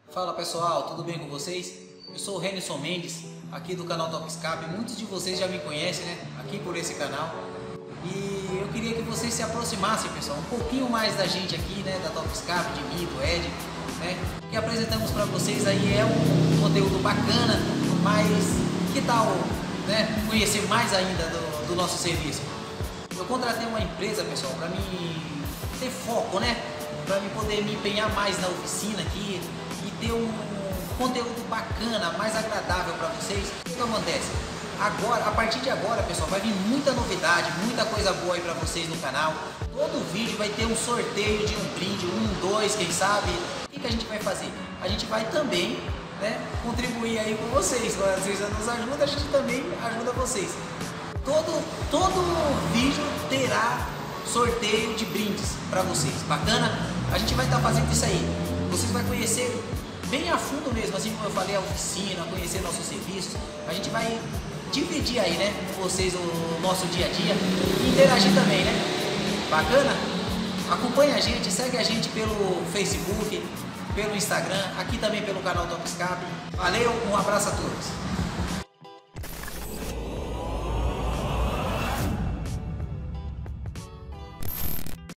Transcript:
Fala pessoal, tudo bem com vocês? Eu sou o Renilson Mendes, aqui do canal Topscap. Muitos de vocês já me conhecem, né? Aqui por esse canal. E eu queria que vocês se aproximassem, pessoal, um pouquinho mais da gente aqui, né? Da Topscap, de mim, do Ed, né? O que apresentamos para vocês aí é um conteúdo bacana, mas que tal, né? Conhecer mais ainda do nosso serviço? Eu contratei uma empresa, pessoal, para mim ter foco, né? Para mim poder me empenhar mais na oficina aqui e ter um conteúdo bacana, mais agradável para vocês. O que acontece? Agora, a partir de agora, pessoal, vai vir muita novidade, muita coisa boa aí para vocês no canal. Todo vídeo vai ter um sorteio de um brinde, dois, quem sabe. O que a gente vai fazer? A gente vai também, né, contribuir aí com vocês. Vocês já nos ajudam, a gente também ajuda vocês. Todo vídeo terá sorteio de brindes para vocês. Bacana? A gente vai estar fazendo isso aí. Vocês vão conhecer bem a fundo mesmo, assim como eu falei, a oficina, conhecer nossos serviços. A gente vai dividir aí, né, com vocês o nosso dia a dia e interagir também, né? Bacana? Acompanhe a gente, segue a gente pelo Facebook, pelo Instagram, aqui também pelo canal Topscap. Valeu, um abraço a todos.